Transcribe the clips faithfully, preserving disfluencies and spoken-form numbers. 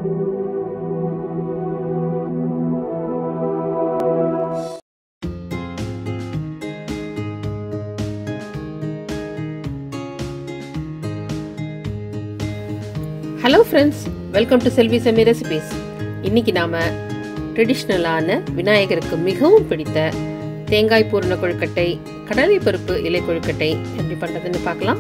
Hello friends, welcome to Selvi Semi Recipes. இன்னைக்கு நாம ட்ரெடிஷனலான விநாயகருக்கு மிகவும் பிடித்த தேங்காய் பூரண கொழுக்கட்டை, கடலை பருப்பு இலை கொழுக்கட்டை எப்படி பண்றதுன்னு பார்க்கலாம்.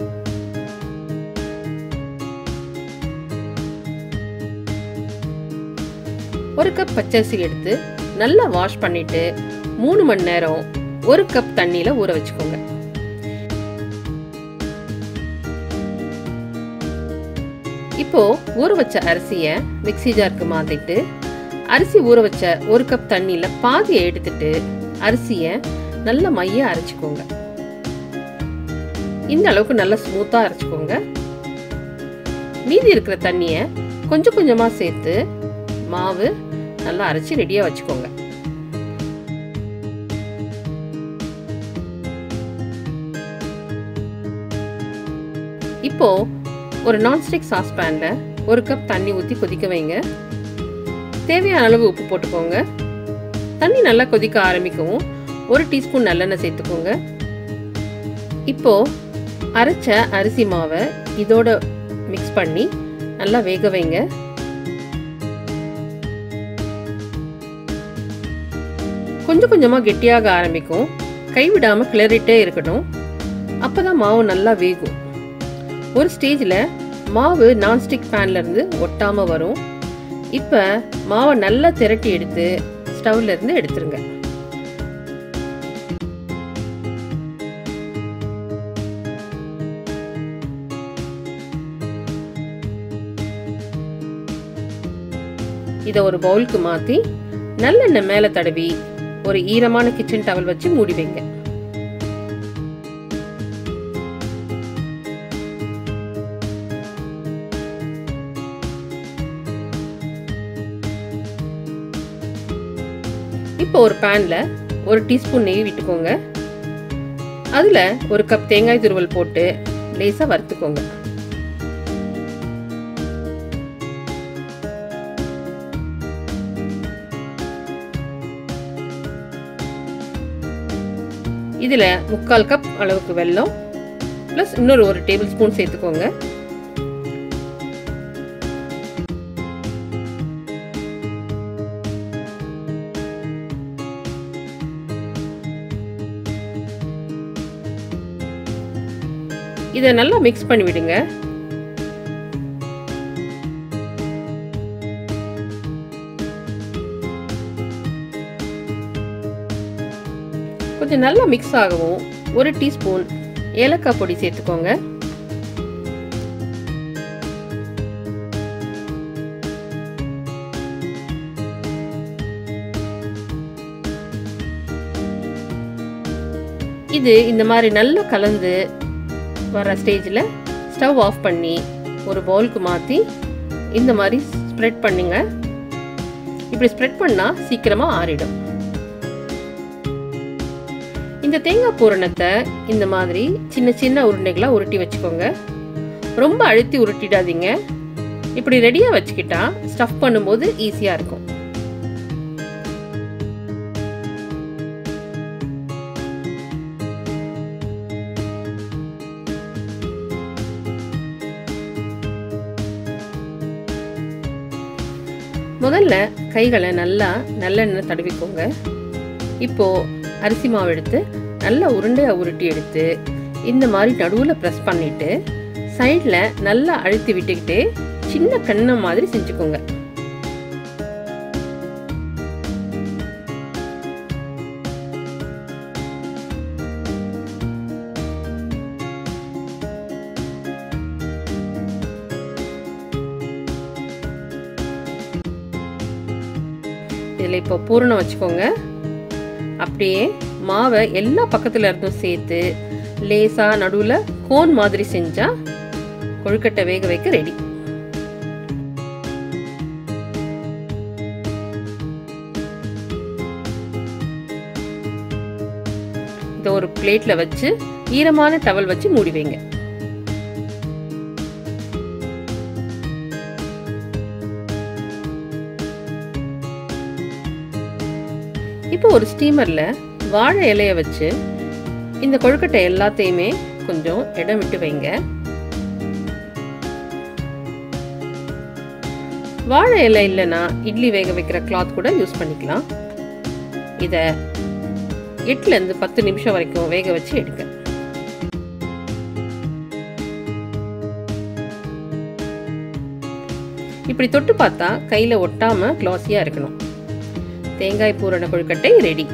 ஒரு கப் பச்சரிசி எடுத்து நல்லா வாஷ் பண்ணிட்டு மூணு மணி நேரம் ஒரு கப் தண்ணியில ஊற வச்சுக்கோங்க. இப்போ ஊற வச்ச அரிசியை மிக்ஸி ஜாருக்கு மாத்திட்டு அரிசி ஊற வச்ச ஒரு கப் தண்ணியில பாதியை எடுத்துட்டு அரிசியை நல்ல மைய அரைச்சுக்கோங்க. இந்த அளவுக்கு நல்லா ஸ்மூத்தா அரைச்சுக்கோங்க. மீதி இருக்கிற தண்ணியை கொஞ்சம் கொஞ்சமா சேர்த்து மாவு நல்லா அரைச்சு ரெடியா வச்சுக்கோங்க. இப்போ ஒரு நான்ஸ்டிக் சாஸ் பேன்ல ஒரு கப் தண்ணி ஊற்றி கொதிக்க வைங்க. தேவையான அளவு உப்பு போட்டுக்கோங்க. தண்ணி நல்லா கொதிக்க ஆரம்பிக்கவும் ஒரு டீஸ்பூன் நல்லெண்ணெய் சேர்த்துக்கோங்க. இப்போ அரைச்ச அரிசி மாவை இதோட மிக்ஸ் பண்ணி நல்லா வேக வைங்க. கொஞ்சம் கொஞ்சமா கெட்டியாக ஆரம்பிக்கும். கைவிடாம கிளறிட்டே இருக்கணும். அப்பதான் மாவு நல்லா வேகும். ஒரு ஸ்டேஜில் மாவு நான்ஸ்டிக் பேன்ல இருந்து ஒட்டாம வரும். இப்ப மாவை நல்லா திரட்டி எடுத்து ஸ்டவ்ல இருந்து எடுத்துருங்க. இதை ஒரு பவுலுக்கு மாத்தி நல்லெண்ணெய் மேல தடவி ஒரு ஈரமான கிச்சன் டவல் வச்சு மூடி வைங்க. இப்போ ஒரு பேன்ல ஒரு டீஸ்பூன் நெய் விட்டுக்கோங்க. அதுல ஒரு கப் தேங்காய் துருவல் போட்டு லேசா வறுத்துக்கோங்க. இதுல முக்கால் கப் அளவுக்கு வெல்லம் பிளஸ் இன்னொரு ஒரு டேபிள் ஸ்பூன் சேர்த்துக்கோங்க. இதை நல்லா மிக்ஸ் பண்ணி விடுங்க. கொஞ்சம் நல்லா மிக்ஸ் ஆகவும் ஒரு டீஸ்பூன் ஏலக்காய் பொடி சேர்த்துக்கோங்க. இது இந்த மாதிரி நல்லா கலந்து வர ஸ்டேஜில் ஸ்டவ் ஆஃப் பண்ணி ஒரு பவுலுக்கு மாற்றி இந்த மாதிரி ஸ்ப்ரெட் பண்ணுங்க. இப்படி ஸ்ப்ரெட் பண்ணால் சீக்கிரமாக ஆறிடும். இந்த தேங்காய் பூரணத்தை இந்த மாதிரி சின்ன சின்ன உருண்டைகளாக உருட்டி வச்சுக்கோங்க. ரொம்ப அழுத்தி உருட்டிடாதீங்க. இப்படி ரெடியாக வச்சுக்கிட்டா ஸ்டஃப் பண்ணும்போது ஈஸியாக இருக்கும். முதல்ல கைகளை நல்லா நல்லெண்ணெய் தடவிக்கோங்க. இப்போ அரிசி மாவு எடுத்து நல்லா உருண்டையா உருட்டி எடுத்து இந்த மாதிரி நடுவில் ப்ரெஸ் பண்ணிட்டு சைடில் நல்லா அழுத்தி விட்டுக்கிட்டு சின்ன கண்ணை மாதிரி செஞ்சுக்கோங்க. இதில் இப்போ பூரணம் வச்சுக்கோங்க. அப்படியே மாவை எல்லா பக்கத்துல இருந்தும் சேர்த்து லேசா நடுவில் கோன் மாதிரி செஞ்சா கொழுக்கட்டை வேக வைக்க ரெடி. இதை ஒரு பிளேட்ல வச்சு ஈரமான டவல் வச்சு மூடி வைங்க. இப்போ ஒரு ஸ்டீமரில் வாழை இலையை வச்சு இந்த கொழுக்கட்டை எல்லாத்தையுமே கொஞ்சம் இடம் விட்டு வைங்க. வாழை இலை இல்லைன்னா இட்லி வேக வைக்கிற கிளாத் கூட யூஸ் பண்ணிக்கலாம். இதை எட்டுலேருந்து பத்து நிமிஷம் வரைக்கும் வேக வச்சு எடுங்க. இப்படி தொட்டு பார்த்தா கையில் ஒட்டாம கிளாஸியா இருக்கணும். தேங்காய் பூரண கொழுக்கட்டை ரெடி.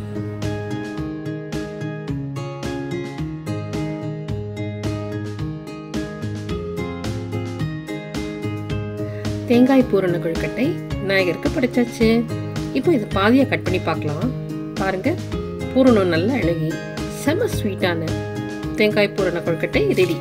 தேங்காய் பூரண கொழுக்கட்டை விநாயகருக்கு படைச்சாச்சு. இப்போ இதை பாதியாக கட் பண்ணி பார்க்கலாம். பாருங்க, பூரணம் நல்லா அழகி செம ஸ்வீட்டான தேங்காய் பூரண கொழுக்கட்டை ரெடி.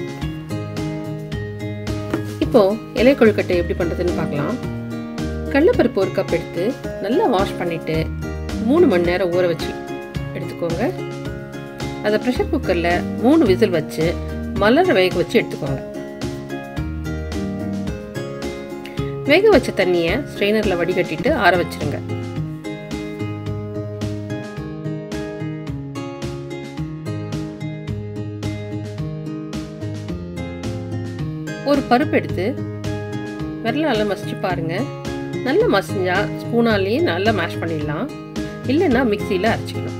இப்போ இலை கொழுக்கட்டை எப்படி பண்றதுன்னு பார்க்கலாம். கடலைப்பருப்பு ஒரு கப் எடுத்து நல்லா வாஷ் பண்ணிட்டு மூணு மணி நேரம் ஊற வச்சு எடுத்துக்கோங்க. அதை ப்ரெஷர் குக்கர்ல மூணு விசில் வச்சு மலர வேக வச்சு எடுத்துக்கோங்க. வேக வச்ச தண்ணியை ஸ்ட்ரெயினர்ல வடிகட்டிட்டு ஆற வச்சிருங்க. ஒரு பருப்பு எடுத்து விரலால மசிச்சு பாருங்க. நல்லா மசிஞ்சா ஸ்பூனாலேயே நல்லா மேஷ் பண்ணிடலாம், இல்லைன்னா மிக்சியில் அரைச்சிக்கலாம்.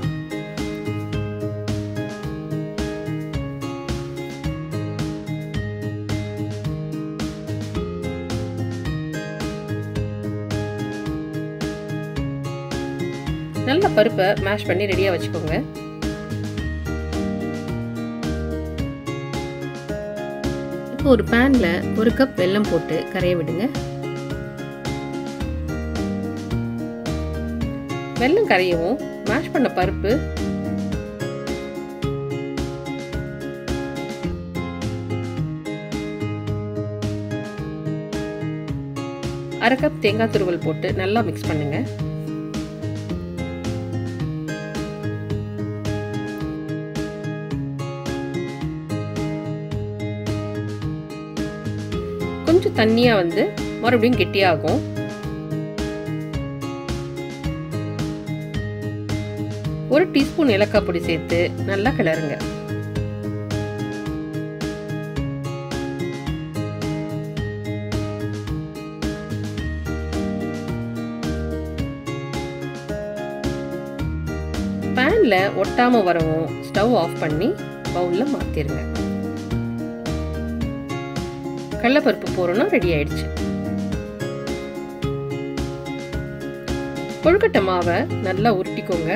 நல்ல பருப்பை மேஷ் பண்ணி ரெடியாக வச்சுக்கோங்க. இப்போ ஒரு பேன்ல ஒரு கப் வெல்லம் போட்டு கரைய விடுங்க. வெல்லம் கரையவும் மேஷ் பண்ண பருப்பு அரை கப் தேங்காய் துருவல் போட்டு நல்லா மிக்ஸ் பண்ணுங்க. கொஞ்சம் தண்ணியா வந்து மறுபடியும் கெட்டியாகும். ஒரு டீஸ்பூன் ஏலக்காய் பொடி சேர்த்து நல்லா கிளறுங்க. பேன்ல ஒட்டாம வரவும் ஸ்டவ் ஆஃப் பண்ணி பவுல்ல மாத்திருங்க. கடலைப்பருப்பு பூரணம் ரெடி ஆயிடுச்சு. கொழுக்கட்டை மாவை நல்லா உருட்டிக்கோங்க.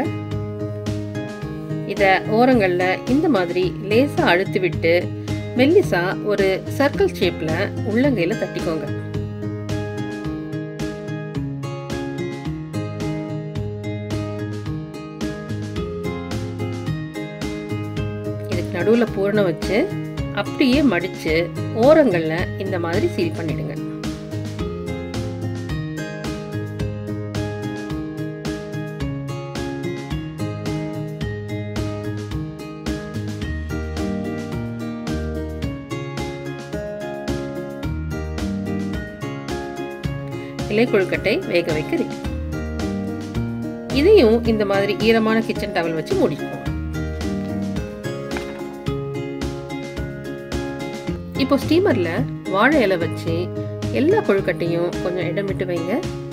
இத ஓரங்கள்ல இந்த மாதிரி லேசா அழுத்தி விட்டு மெல்லிசா ஒரு சர்க்கிள் ஷேப்ல உள்ளங்கையில தட்டிக்கோங்க. இதுக்கு நடுவுல பூரணம் வச்சு அப்படியே மடிச்சு ஓரங்கள்ல இந்த மாதிரி சீல் பண்ணிடுங்க. இலை கொழுக்கட்டை வேக வைக்க ரெடி. இதையும் இந்த மாதிரி ஈரமான கிச்சன் டவல் வச்சு மூடிக்கோங்க. இப்போ ஸ்டீமர்ல வாழை இலை வச்சு எல்லா கொழுக்கட்டையும் கொஞ்சம் இடம் விட்டு வைங்க.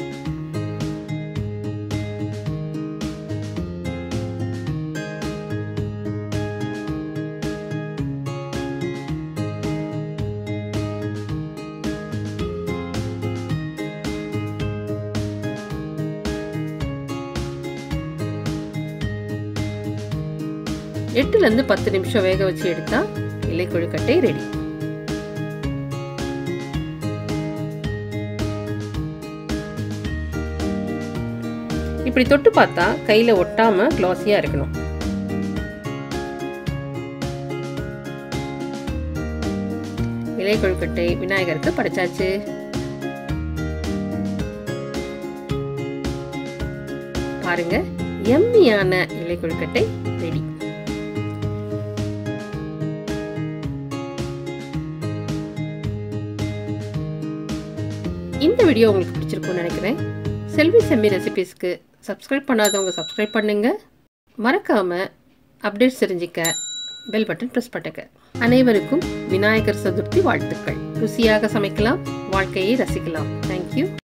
எட்டுல இருந்து பத்து நிமிஷம் வேக வச்சு எடுத்தா இலை கொழுக்கட்டை ரெடி. இப்படி தொட்டு பார்த்தா கையில ஒட்டாம கிளாஸியா இருக்கணும். இலை கொழுக்கட்டை விநாயகருக்கு படைச்சாச்சு. பாருங்க, எம்மியான இலை கொழுக்கட்டை ரெடி. இந்த வீடியோ உங்களுக்கு பிடிச்சிருக்கும்னு நினைக்கிறேன். செல்வி செம்மி ரெசிபீஸ்க்கு சப்ஸ்கிரைப் பண்ணாதவங்க சப்ஸ்கிரைப் பண்ணுங்க. மறக்காம அப்டேட்ஸ் தெரிஞ்சுக்க பெல் பட்டன் ப்ரெஸ் பண்ணுங்க. அனைவருக்கும் விநாயகர் சதுர்த்தி வாழ்த்துக்கள். ருசியாக சமைக்கலாம், வாழ்க்கையை ரசிக்கலாம். தேங்க்யூ.